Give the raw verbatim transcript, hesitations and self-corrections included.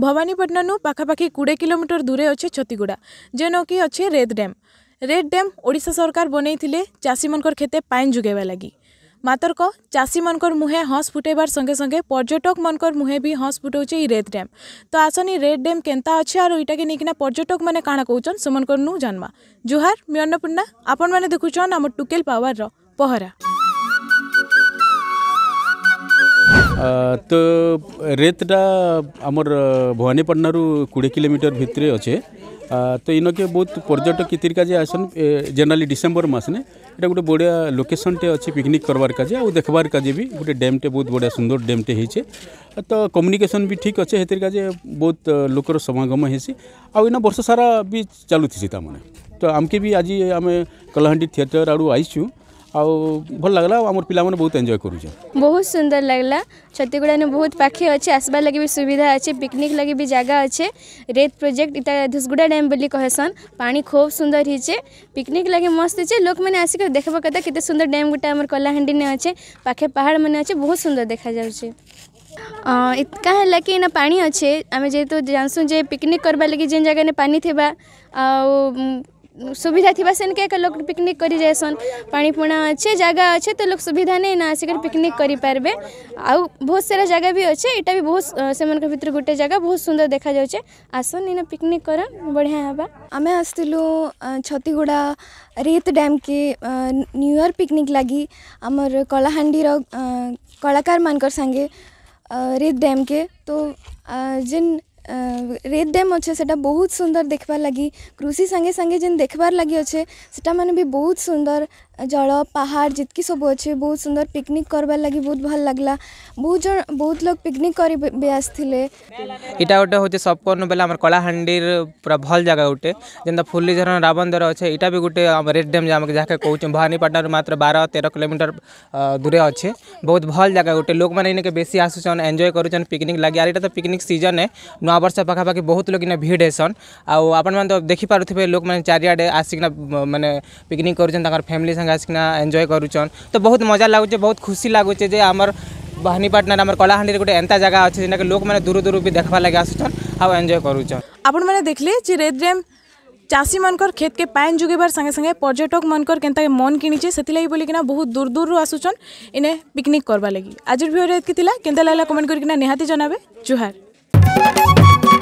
भवानीपटना नु पाखापाखि बीस किलोमीटर दूरे अच्छे छतीगुड़ा जेनो कि अच्छे रेत डैम। रेत डैम ओडिशा सरकार बनईथिले चाषी मनकर खेते पाइन जुगेवा लगी। मातर को चाषी मनकर मुहे हंस फुटेबार संगे संगे पर्यटक मनकर मुहे भी हंस फुटौचे ई रेत डैम। तो आसनी रेत डैम केंता अच्छे और इटा के नेकिना पर्यटक माने काଣା कहउचन समनकर नु जानवा। जुहार मी अन्नपूर्णा आपण माने देखुचन हम टुकेल पावर रो पहरा। तो रेतटा आमर भवानीपटना रु बीस किलोमीटर भितर अच्छे। तो इनके बहुत पर्यटक कितिर काजे आसन जनरली डिसेम्बर मास ने एटा गोटे बढ़िया लोकेशन टे अच्छे पिकनिक करवार काजे आ देखबार काजे भी गोटे डैम टे बहुत बढ़िया सुंदर डैम टे हेचे। तो कम्युनिकेशन भी ठीक अच्छे हेतिर काजे बहुत लोकर समागम हेसी आ इना वर्ष सारा भी चलुथि ता माने। तो आमके भी आज आम कलाहांडी थिएटर आड़ू आईचु आ भल लगला आमर पिला माने बहुत एंजॉय करू। बहुत सुंदर लगला। छत्तीगुड़ा ने बहुत पाखे अच्छे आसबा लगे भी सुविधा अच्छे, पिकनिक लगे भी जगह अच्छे। रेत प्रोजेक्ट इता धुसगुड़ा डैम बोली कहसन। पानी खूब सुंदर हिचे, पिकनिक लगे मस्त हिचे। लोक मैंने आसिक देखबा कथा केते सुंदर डैम गुटा हमर कलाहांडी ने अच्छे, पाखे पहाड़ माने अच्छे, बहुत सुंदर देखा जाउछे। अ इतका है कि ना पानी अच्छे आमे जेतो जानसु जे पिकनिक करबा लगी जेन जगह ने पानी थेबा आ सुविधा थी सेन के लोग पिकनिक करी जासन। पानी पुणा अच्छे जगह अच्छे तो लोग सुविधा नहीं ना आसिक पिकनिक करी पारबे। आउ बहुत सारा जगह भी अच्छे, इटा भी बहुत से मन के भीतर गोटे जगह बहुत सुंदर देखा जाउछे। आसन इना पिकनिक करन बढ़िया हबा। आमे आस्तिलु छतीगुड़ा रेत डैम के न्यू ईयर पिकनिक लगी हमर कलाहांडी रो कलाकार मानकर संगे रेत डैम के। तो जिन रेत डैम अच्छे सेटा बहुत सुंदर देखबार लगी। कृषि संगे संगे जिन देखबार लगी अच्छे सेटा माने भी बहुत सुंदर जल पहाड़ जितकी सब अच्छे बहुत सुंदर पिकनिक करबार लगी बहुत भल लगला। बहुत जन बहुत लोग पिकनिक करी भी आसथिले। इटा गोटे होचे सबकन बेला हमर कलाहांडीर पूरा भल जगह गोटे जेंता फुल्ली झरना रावण दर अच्छे। इटा भी गोटे रेत डैम जामके जाके कहउछ भवानीपटना मात्र बारह तेरह किलोमीटर दूरे अच्छे। बहुत भल जगह गोटे लोक माने इनके बेसी आसुचन एंजॉय करूचन पिकनिक लगी। आर इटा तो पिकनिक सीजन है, नवा वर्ष पाखापाखि बहुत लोग इन भीड़ हेसन। आपण मैंने तो देखी पारुथिबे लोक मैंने चारियाडे आसिकना माने पिकनिक करूचन ताकर फैमिली संग आसिकना एंजॉय करूचन। तो बहुत मजा लागुचे, बहुत खुशी लागुचे जे हमर भवानीपटना हमर कलाहांडी गोटे एंता जगह अच्छे जेना लोक मैंने दूर दूर भी देखबा लगे आसुचन आ एंजॉय करूचन। आपण माने देखले जे रेत डैम चाषी मनकर खेत के पाइन जुगेबार संगे संगे पर्यटक मनकर केंता मन किनिचे सेतिलाई बोली किना बहुत दूर दूर आसुचन इने पिकनिक करबा लगी। आज वीडियो एतकी थिला केंता लागला कमेंट करिकिना निहाती जनाबे। जुहार।